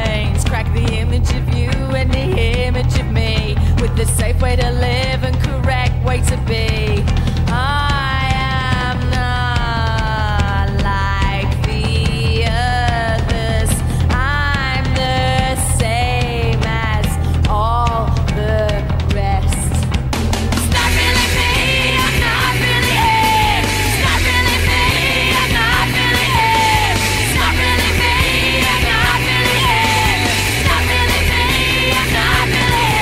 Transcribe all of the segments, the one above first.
brains. Crack the image of you and the image of me, with the safe way to live and correct way to be. I am not like the others. I'm the same as all the rest. It's not really me, I'm not really him. It's not really me, I'm not really him. It's not really me, I'm not really him. It's not really me, I'm not really him.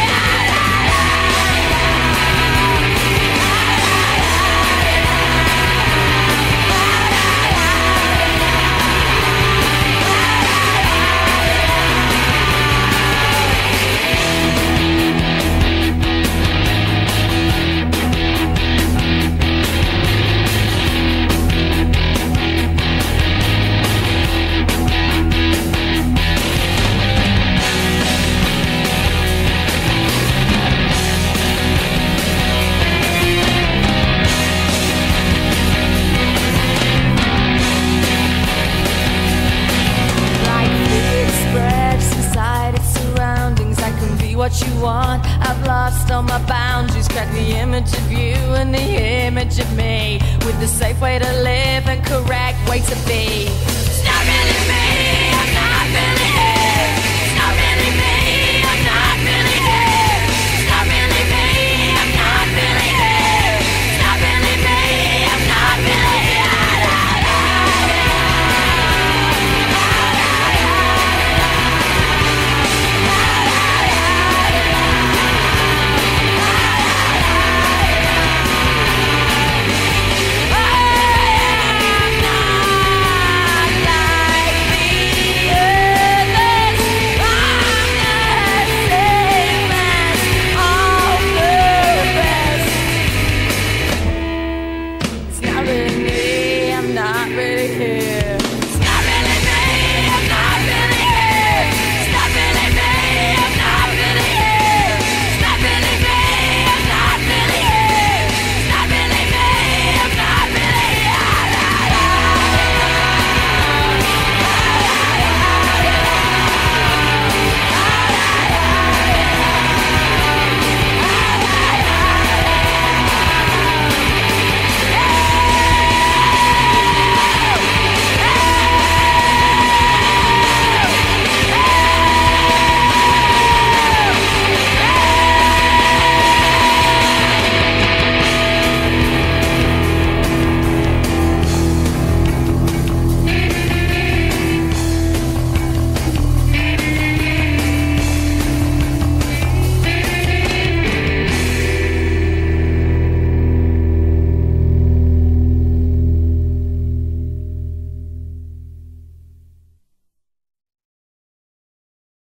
What you want, I've lost all my boundaries. Crack the image of you and the image of me, with the safe way to live and correct way to be.